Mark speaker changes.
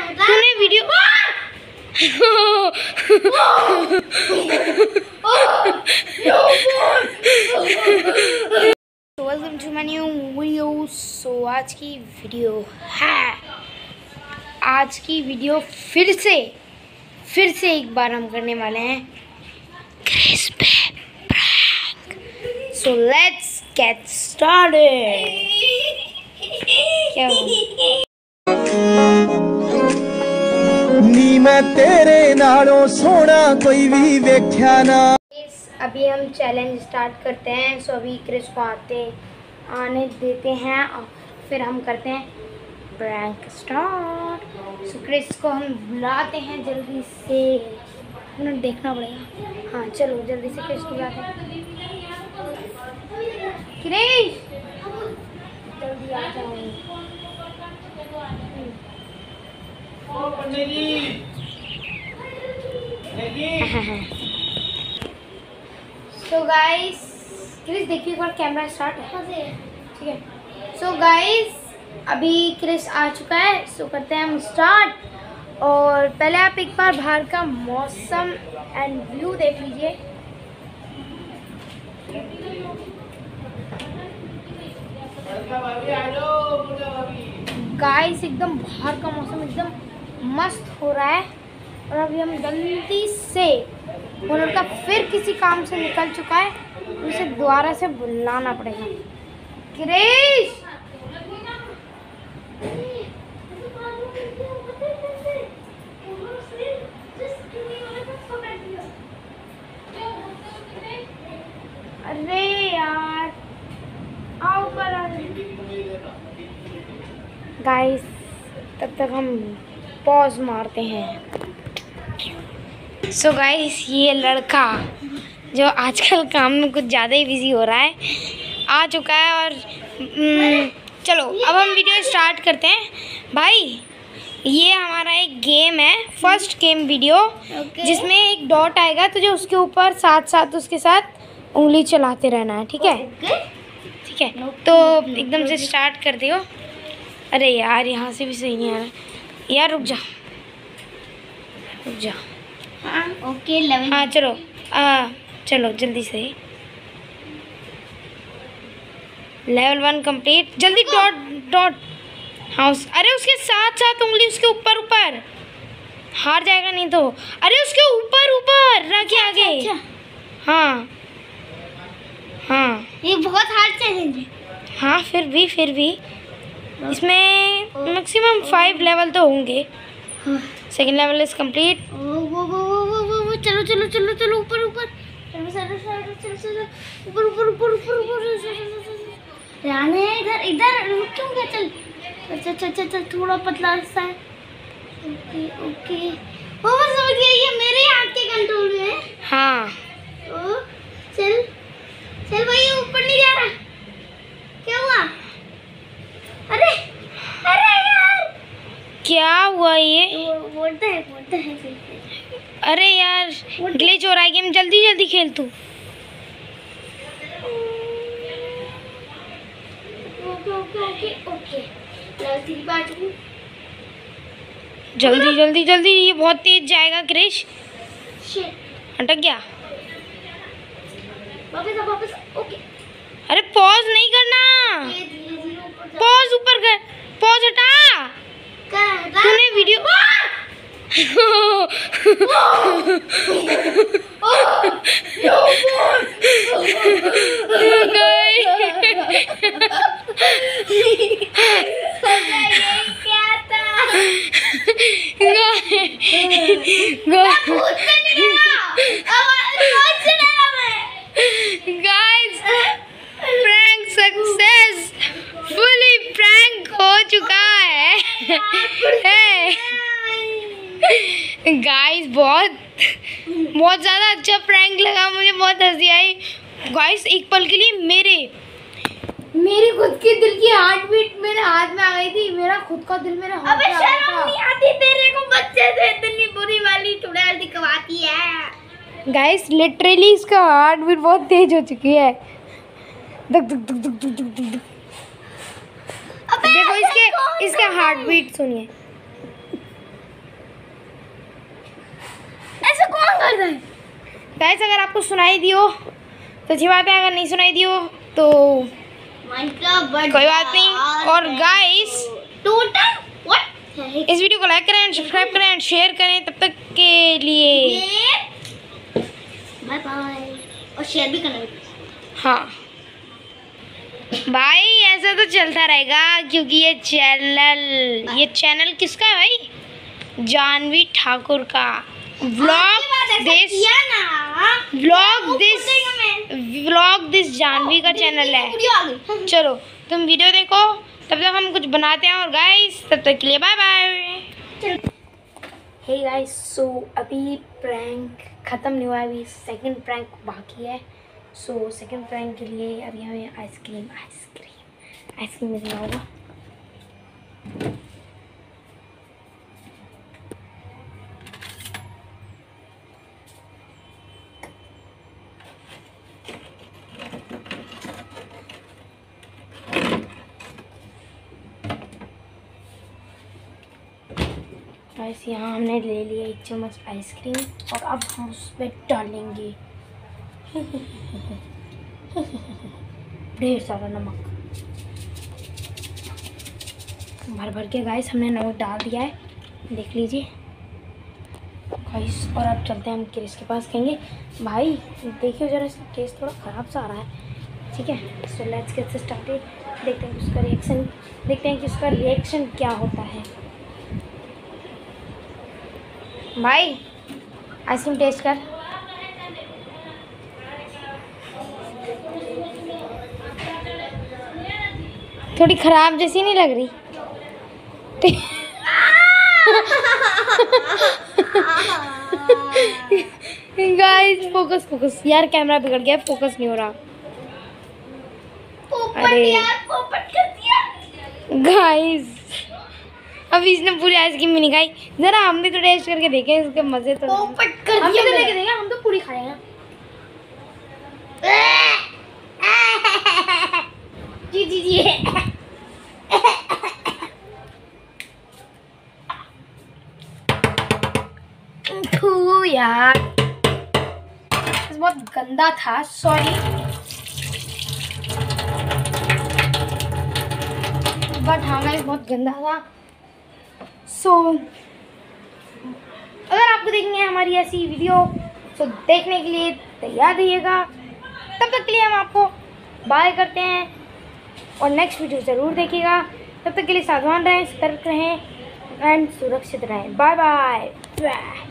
Speaker 1: तूने video welcome to my new video. So आज की वीडियो फिर से एक बार हम करने वाले हैं क्रिस पे prank. So let's get started. क्या
Speaker 2: नी मैं तेरे नालों सोना कोई भी वेख्या ना।
Speaker 1: अभी हम चैलेंज स्टार्ट करते हैं। सो अभी क्रिस को आने देते हैं और फिर हम करते हैं प्रैंक स्टार्ट। सो क्रिस को हम बुलाते हैं जल्दी से, उन्हें देखना पड़ेगा। हाँ चलो जल्दी से क्रिस को बुलाते हैं। क्रिस जल्दी आ जाओ। सो गाइस क्रिस देखिए एक बार कैमरा स्टार्ट है, ठीक है। सो गाइस अभी क्रिस आ चुका है। सो करते हैं हम स्टार्ट। और पहले आप एक बार बाहर का मौसम एंड व्यू देख लीजिए। गाइस एकदम बाहर का मौसम एकदम मस्त हो रहा है। और अभी हम जल्दी से वो लड़का फिर किसी काम से निकल चुका है, उसे दोबारा से बुलाना पड़ेगा। क्रिस अरे यार आओ पर गाइस तब तक हम पॉज मारते हैं। सो गाइस ये लड़का जो आजकल काम में कुछ ज़्यादा ही बिजी हो रहा है आ चुका है। और चलो अब हम वीडियो स्टार्ट करते हैं। भाई ये हमारा एक गेम है, फर्स्ट गेम वीडियो, जिसमें एक डॉट आएगा तो जो उसके ऊपर साथ उसके साथ उंगली चलाते रहना है, ठीक है? ठीक है तो एकदम से स्टार्ट कर दियो। अरे यार यहाँ से भी सही नहीं आ रहा यार, रुक जा। हाँ ओके लेवल। हाँ चलो चलो जल्दी से लेवल 1 कंप्लीट। जल्दी डॉट हाँ अरे उसके साथ उंगली उसके ऊपर हार जाएगा नहीं तो। अरे उसके ऊपर रखे आगे। अच्छा। हाँ ये बहुत हार्ड चैलेंज है। हाँ फिर भी इसमें मैक्सिमम 5 लेवल तो होंगे। Second level is complete. चलो ऊपर इधर रुक क्यों गया? चल अच्छा थोड़ा पतला सा है। ओके वो बस समझ गया, ये मेरे हाथ के कंट्रोल में है। हाँ चल भाई ऊपर नहीं जा रहा, क्या हुआ? अरे यार क्या हुआ? ये बोलता है। अरे यार ग्लिच हो रहा है गेम, जल्दी खेल तू। ओके जल्दी ये बहुत तेज जाएगा क्रिश। अटक गया। वापस ओके। अरे पॉज नहीं करना, पॉज ऊपर कर, पॉज हटा। तूने video guys prank successfully prank हो चुका है। गाइस बहुत ज़्यादा अच्छा प्रैंक लगा मुझे, बहुत हंसी आई। गाइस एक पल के लिए मेरी खुद के दिल की हार्ट बीट मेरे हाथ में आ गई थी। मेरा खुद का दिल मेरे हाथ में आ गया था। नहीं आती तेरे को बच्चे से इतनी बुरी वाली चुड़ैल दिखवाती है। गाइस लिटरली इसका हार्ट बीट बहुत तेज हो चुकी है। देखो इसका हार्ट बीट सुनिए। कौन करता है? गाइस अगर आपको सुनाई दी हो तो अच्छी बात है, अगर नहीं सुनाई दी हो तो कोई बात नहीं। और गाइस इस वीडियो को लाइक करें, सब्सक्राइब करें एंड शेयर करें। तब तक के लिए
Speaker 3: बाय बाय, और शेयर भी करना।
Speaker 1: हाँ भाई, ऐसा तो चलता रहेगा क्योंकि ये चैनल किसका है भाई? जानवी ठाकुर का। व्लॉग दिस जानवी का चैनल है। चलो तुम वीडियो देखो, तब तक हम कुछ बनाते हैं। और गाइस तब तक के लिए bye bye. Hey guys, so अभी प्रैंक ख़त्म नहीं हुआ, अभी सेकंड प्रैंक बाकी है। सो सेकंड प्रैंक के लिए अभी हमें आइसक्रीम मिलना होगा। गाइस यहाँ हमने ले लिया 1 चम्मच आइसक्रीम और अब हम उसमें डालेंगे ढेर सारा नमक। भर भर के गाइस हमने नमक डाल दिया है, देख लीजिए गाइस। और अब चलते हैं हम क्रिस के पास, कहेंगे भाई देखिए ज़रा टेस्ट थोड़ा ख़राब सा आ रहा है, ठीक है। सो लेट्स गेट स्टार्टेड, देखते हैं कि उसका रिएक्शन क्या होता है। भाई आइसक्रीम टेस्ट कर। थोड़ी खराब जैसी नहीं लग रही? गाइस फोकस यार, कैमरा बिगड़ गया, फोकस नहीं हो रहा। अरे गाइस अब इसने पूरी आइसक्रीम भी नहीं खाई। जरा हम भी तो टेस्ट करके देखें इसके मजे तो। हम भी तो लेके देंगे, हम तो पूरी खाएंगे। जी यार बहुत गंदा था, सॉरी। बट हाँ गाइस बहुत गंदा था। सो अगर आपको देखनी है हमारी ऐसी वीडियो तो देखने के लिए तैयार रहिएगा। तब तक के लिए हम आपको बाय करते हैं और नेक्स्ट वीडियो ज़रूर देखिएगा। तब तक के लिए सावधान रहें, सतर्क रहें एंड सुरक्षित रहें। Bye bye.